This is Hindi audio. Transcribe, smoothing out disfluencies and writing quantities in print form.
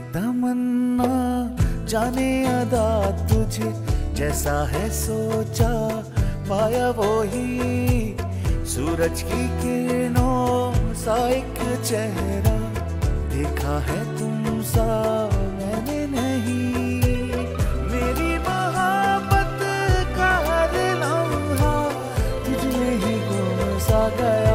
तमन्ना जाने अदा तुझे जैसा है सोचा, पाया वो ही सूरज की किरणों सा एक चेहरा, देखा है तुम सा मैंने नहीं। मेरी मोहब्बत का हर लम्हा तुझ में ही गुम सा गया।